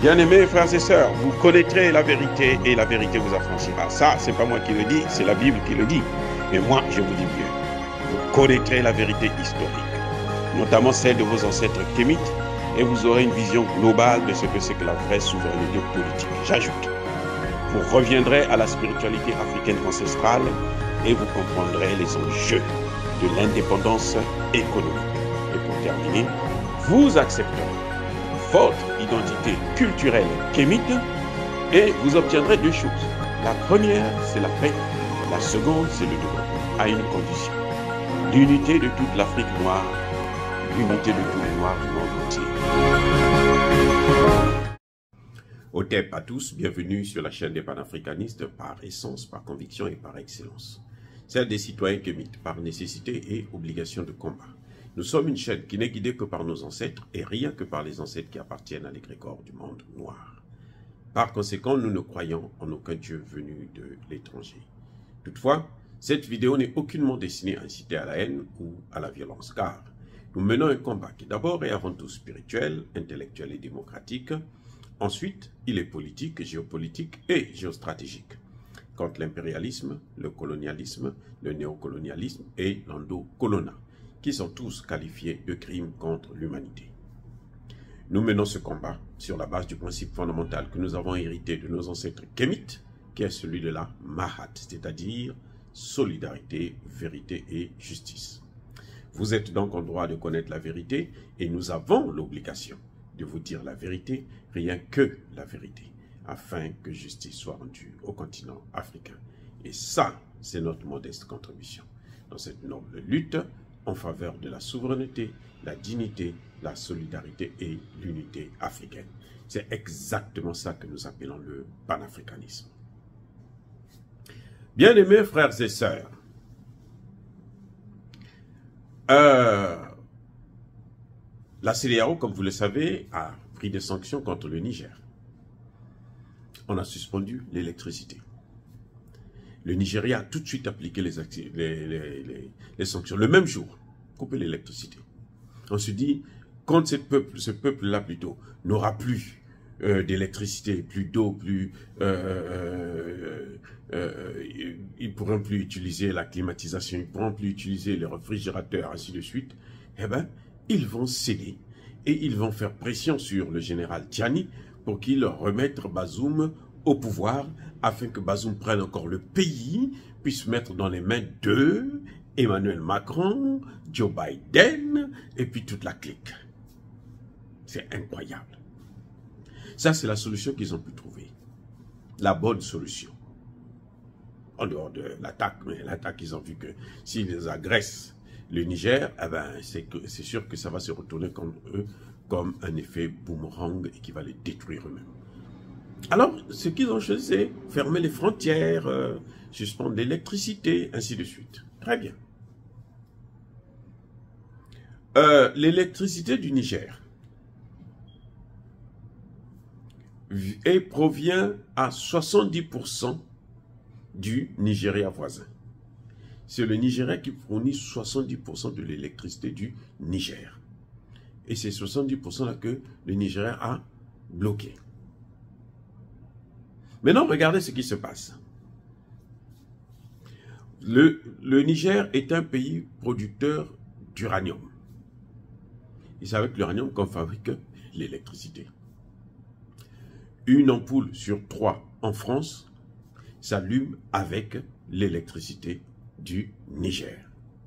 Bien-aimés frères et sœurs, vous connaîtrez la vérité et la vérité vous affranchira. Ça, c'est pas moi qui le dis, c'est la Bible qui le dit. Mais moi, je vous dis mieux. Vous connaîtrez la vérité historique, notamment celle de vos ancêtres kémites, et vous aurez une vision globale de ce que c'est que la vraie souveraineté politique. J'ajoute, vous reviendrez à la spiritualité africaine ancestrale et vous comprendrez les enjeux de l'indépendance économique. Et pour terminer, vous accepterez votre identité culturelle kémite et vous obtiendrez deux choses. La première, c'est la paix. La seconde, c'est le développement, à une condition. L'unité de toute l'Afrique noire, l'unité de tous les Noirs du monde entier. Otep à tous, bienvenue sur la chaîne des panafricanistes par essence, par conviction et par excellence. Celle des citoyens kémites par nécessité et obligation de combat. Nous sommes une chaîne qui n'est guidée que par nos ancêtres et rien que par les ancêtres qui appartiennent à l'égrégore du monde noir. Par conséquent, nous ne croyons en aucun Dieu venu de l'étranger. Toutefois, cette vidéo n'est aucunement destinée à inciter à la haine ou à la violence, car nous menons un combat qui d'abord est avant tout spirituel, intellectuel et démocratique. Ensuite, il est politique, géopolitique et géostratégique, contre l'impérialisme, le colonialisme, le néocolonialisme et l'endocolonat, qui sont tous qualifiés de crimes contre l'humanité. Nous menons ce combat sur la base du principe fondamental que nous avons hérité de nos ancêtres kémites, qui est celui de la Mahat, c'est-à-dire solidarité, vérité et justice. Vous êtes donc en droit de connaître la vérité et nous avons l'obligation de vous dire la vérité, rien que la vérité, afin que justice soit rendue au continent africain. Et ça, c'est notre modeste contribution dans cette noble lutte en faveur de la souveraineté, la dignité, la solidarité et l'unité africaine. C'est exactement ça que nous appelons le panafricanisme. Bien-aimés frères et sœurs, la CEDEAO, comme vous le savez, a pris des sanctions contre le Niger. On a suspendu l'électricité. Le Nigeria a tout de suite appliqué les sanctions. Le même jour, couper l'électricité. On se dit, quand ce peuple-là plutôt n'aura plus d'électricité, plus d'eau, plus, ils ne pourront plus utiliser la climatisation, ils ne pourront plus utiliser les réfrigérateurs, ainsi de suite, eh bien, ils vont céder et ils vont faire pression sur le général Tiani pour qu'il remette Bazoum au pouvoir afin que Bazoum prenne encore le pays, puisse mettre dans les mains de Emmanuel Macron, Joe Biden et puis toute la clique. C'est incroyable. Ça, c'est la solution qu'ils ont pu trouver. La bonne solution. En dehors de l'attaque, mais l'attaque, ils ont vu que s'ils agressent le Niger, eh ben, c'est sûr que ça va se retourner contre eux comme un effet boomerang et qui va les détruire eux-mêmes. Alors, ce qu'ils ont choisi, c'est fermer les frontières, suspendre l'électricité, ainsi de suite. Très bien. L'électricité du Niger provient à 70% du Nigeria voisin. C'est le Nigeria qui fournit 70% de l'électricité du Niger. Et c'est 70%-là que le Nigeria a bloqué. Maintenant, regardez ce qui se passe. Le Niger est un pays producteur d'uranium. Et c'est avec l'uranium qu'on fabrique l'électricité. Une ampoule sur 3 en France s'allume avec l'électricité du Niger.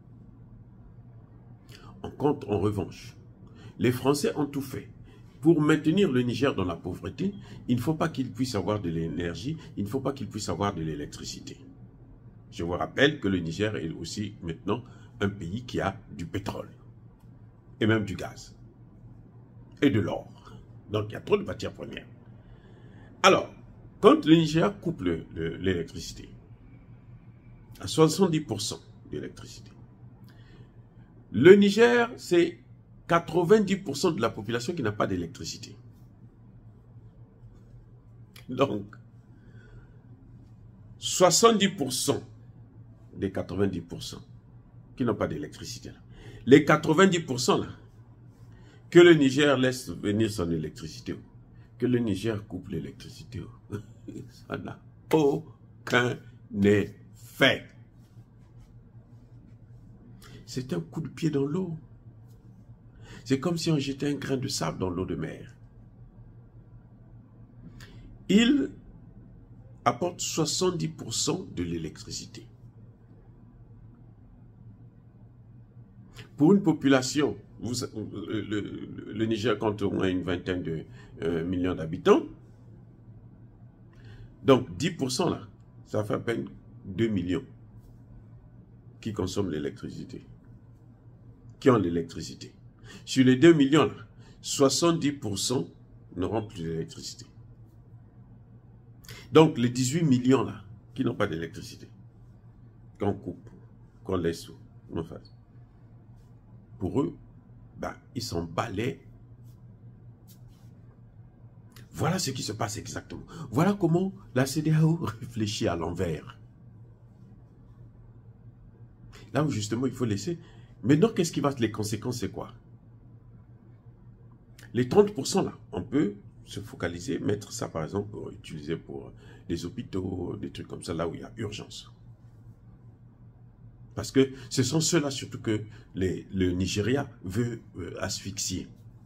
En revanche, les Français ont tout fait. Pour maintenir le Niger dans la pauvreté, il ne faut pas qu'il puisse avoir de l'énergie, il ne faut pas qu'il puisse avoir de l'électricité. Je vous rappelle que le Niger est aussi maintenant un pays qui a du pétrole, et même du gaz, et de l'or. Donc il y a trop de matières premières. Alors, quand le Niger coupe l'électricité, à 70% d'électricité, le Niger, c'est 90% de la population qui n'a pas d'électricité. Donc, 70% des 90% qui n'ont pas d'électricité. Les 90% là, que le Niger laisse venir son électricité, que le Niger coupe l'électricité. Ça n'a aucun effet. C'est un coup de pied dans l'eau. C'est comme si on jetait un grain de sable dans l'eau de mer. Il apporte 70% de l'électricité. Pour une population, le Niger compte au moins une vingtaine de millions d'habitants. Donc 10% là, ça fait à peine 2 millions qui consomment l'électricité, qui ont l'électricité. Sur les 2 millions là, 70% n'auront plus d'électricité. Donc les 18 millions là, qui n'ont pas d'électricité, qu'on coupe, qu'on laisse sous, qu'on fasse. Pour eux, ben, ils s'en balaient. Voilà ce qui se passe exactement. Voilà comment la CEDEAO réfléchit à l'envers. Là où justement il faut laisser. Maintenant, qu'est-ce qui va être les conséquences, c'est quoi? Les 30% là, on peut se focaliser, mettre ça par exemple pour utiliser pour les hôpitaux, des trucs comme ça, là où il y a urgence. Parce que ce sont ceux-là surtout que le Nigeria veut asphyxier.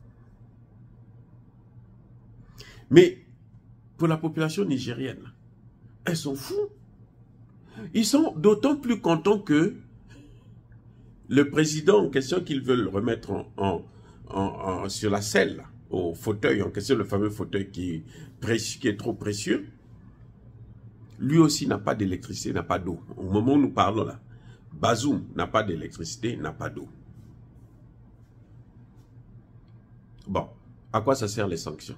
Mais pour la population nigérienne, elles sont fous. Ils sont d'autant plus contents que le président en question qu'ils veulent remettre sur la selle, là, au fauteuil en question, le fameux fauteuil qui est trop précieux, lui aussi n'a pas d'électricité, n'a pas d'eau. Au moment où nous parlons là, Bazoum n'a pas d'électricité, n'a pas d'eau. Bon, à quoi ça sert les sanctions?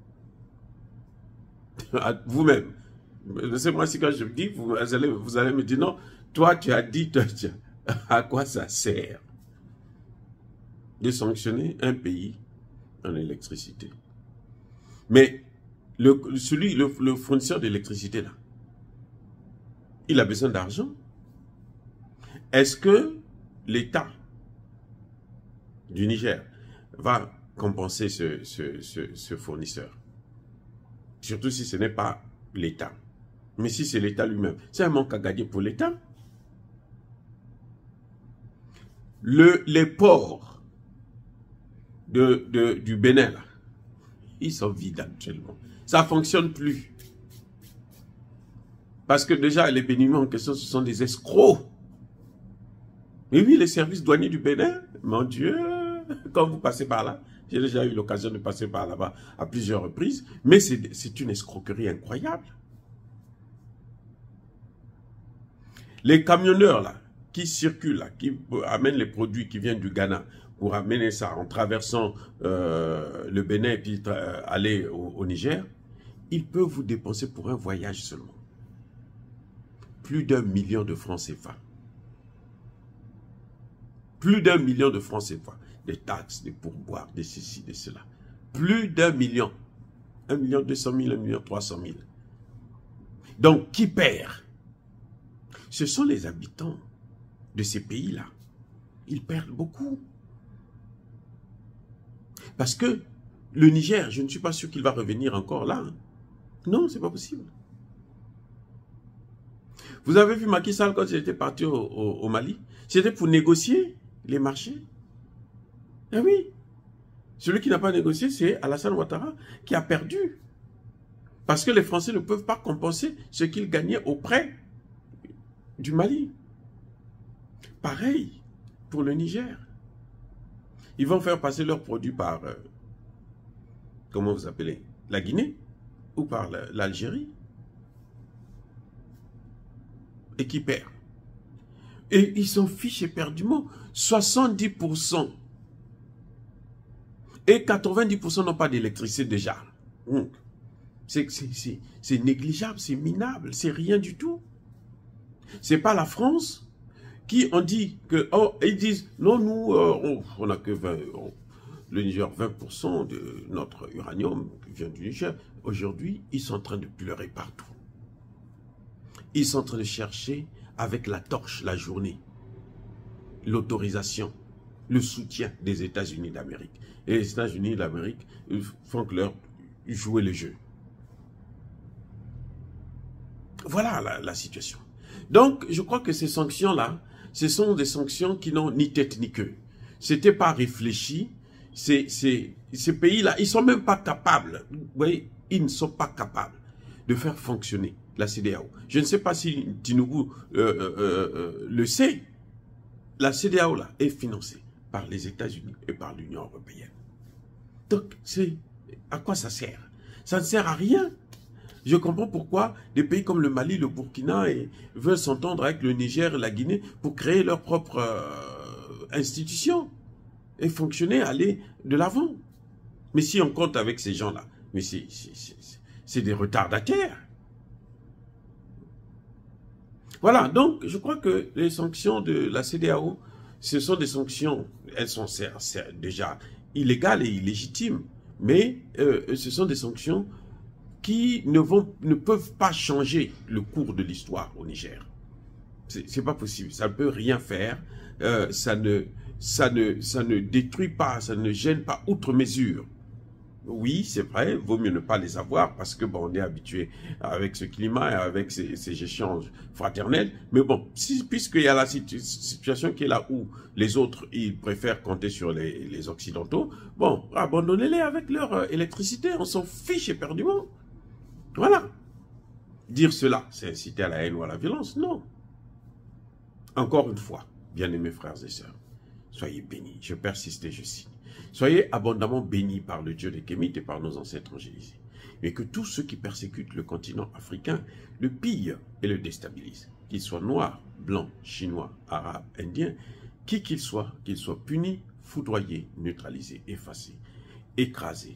Vous-même, c'est moi si quand je dis, vous allez me dire non, toi tu as dit, à quoi ça sert de sanctionner un pays en électricité? Mais le fournisseur d'électricité là, il a besoin d'argent. Est-ce que l'État du Niger va compenser ce fournisseur? Surtout si ce n'est pas l'État. Mais si c'est l'État lui-même, c'est un manque à gagner pour l'État. Les ports du Bénin, là, ils sont vides actuellement. Ça ne fonctionne plus. Parce que déjà, les Béninois en question, ce sont des escrocs. Et oui, les services douaniers du Bénin, mon Dieu, quand vous passez par là, j'ai déjà eu l'occasion de passer par là-bas à plusieurs reprises, mais c'est une escroquerie incroyable. Les camionneurs là, qui circulent, là, qui amènent les produits qui viennent du Ghana pour amener ça en traversant le Bénin et puis aller au Niger, ils peuvent vous dépenser pour un voyage seulement plus d'1 million de francs CFA. Plus d'1 million de francs CFA. Des taxes, des pourboires, des ceci, de cela. Plus d'1 million. 1 200 000, 1 300 000. Donc, qui perd? Ce sont les habitants de ces pays-là. Ils perdent beaucoup. Parce que le Niger, je ne suis pas sûr qu'il va revenir encore là. Hein. Non, c'est pas possible. Vous avez vu Macky Sall quand il était parti au Mali? C'était pour négocier les marchés. Eh oui. Celui qui n'a pas négocié, c'est Alassane Ouattara qui a perdu. Parce que les Français ne peuvent pas compenser ce qu'ils gagnaient auprès du Mali. Pareil pour le Niger. Ils vont faire passer leurs produits par, comment vous appelez, la Guinée ou par l'Algérie. Et qui perd. Et ils s'en fichent éperdument. 70%. Et 90% n'ont pas d'électricité déjà. C'est négligeable, c'est minable, c'est rien du tout. C'est pas la France qui on dit que, oh, ils disent, non, nous, on n'a que 20, le Niger, 20% de notre uranium vient du Niger. Aujourd'hui, ils sont en train de pleurer partout. Ils sont en train de chercher avec la torche la journée l'autorisation, le soutien des États-Unis d'Amérique. Et les États-Unis d'Amérique font que jouer le jeu. Voilà la situation. Donc, je crois que ces sanctions-là, ce sont des sanctions qui n'ont ni tête ni queue. C'était pas réfléchi. Ces pays-là, ils sont même pas capables. Vous voyez, ils ne sont pas capables de faire fonctionner la CEDEAO. Je ne sais pas si Tinubu le sait. La CEDEAO là est financée par les États-Unis et par l'Union européenne. Donc, à quoi ça sert? Ça ne sert à rien. Je comprends pourquoi des pays comme le Mali, le Burkina veulent s'entendre avec le Niger et la Guinée pour créer leur propre institution et fonctionner, aller de l'avant. Mais si on compte avec ces gens-là, mais c'est des retardataires. Voilà, donc je crois que les sanctions de la CEDEAO, ce sont des sanctions, elles sont déjà illégales et illégitimes, mais ce sont des sanctions qui ne peuvent pas changer le cours de l'histoire au Niger. C'est pas possible, ça ne peut rien faire, ça ne détruit pas, ça ne gêne pas outre mesure. Oui, c'est vrai, vaut mieux ne pas les avoir parce que bon, on est habitué avec ce climat et avec ces échanges fraternels. Mais bon, puisqu'il y a la situation qui est là où les autres, ils préfèrent compter sur les Occidentaux, bon, abandonnez-les avec leur électricité, on s'en fiche éperdument. Voilà. Dire cela, c'est inciter à la haine ou à la violence, non. Encore une fois, bien-aimés frères et sœurs, soyez bénis, je persiste et je signe. Soyez abondamment bénis par le Dieu des Kémites et par nos ancêtres angélisés. Mais que tous ceux qui persécutent le continent africain le pillent et le déstabilisent. Qu'ils soient noirs, blancs, chinois, arabes, indiens, qui qu'ils soient punis, foudroyés, neutralisés, effacés, écrasés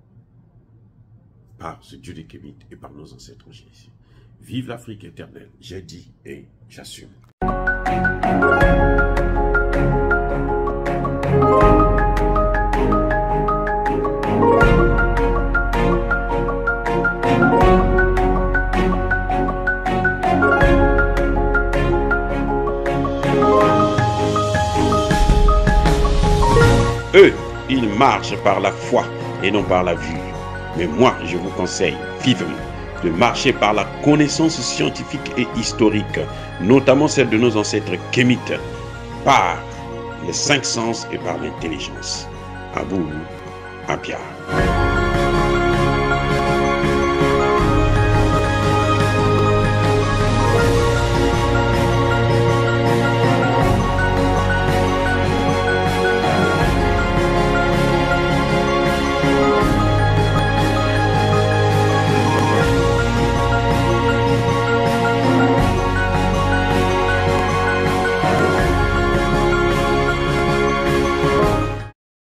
par ce Dieu des Kémites et par nos ancêtres angélisés. Vive l'Afrique éternelle, j'ai dit et j'assume. Eux, ils marchent par la foi et non par la vue. Mais moi, je vous conseille vivement de marcher par la connaissance scientifique et historique, notamment celle de nos ancêtres kémites, par les 5 sens et par l'intelligence. À vous, à Pierre.